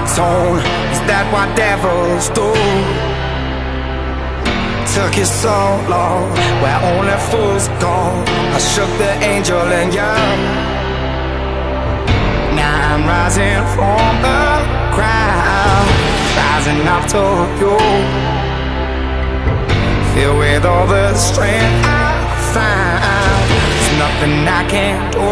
zone. Is that what devils do? Took you so long, where only fools go. I shook the angel in you. Now I'm rising from the crowd, rising up to you. Filled with all the strength I find, there's nothing I can't do.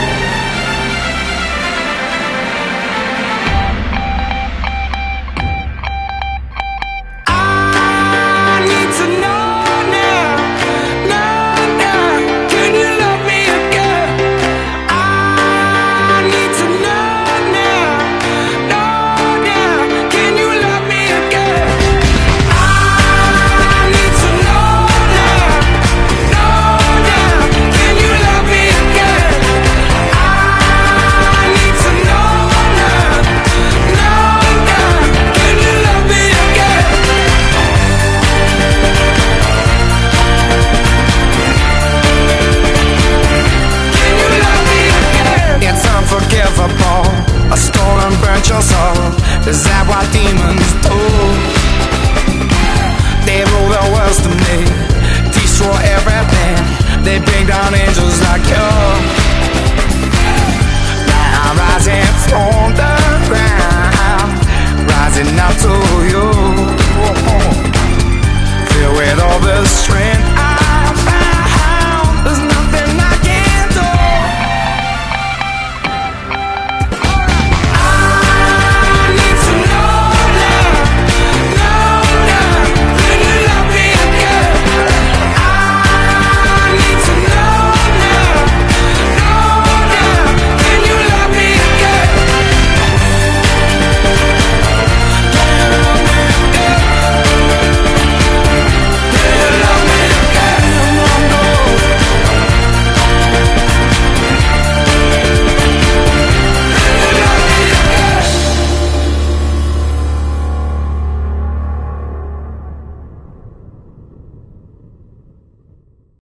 A stone and burnt your soul. Is that what demons do? They rule the world to me, destroy everything. They bring down angels like you. Now I'm rising from the ground, rising up to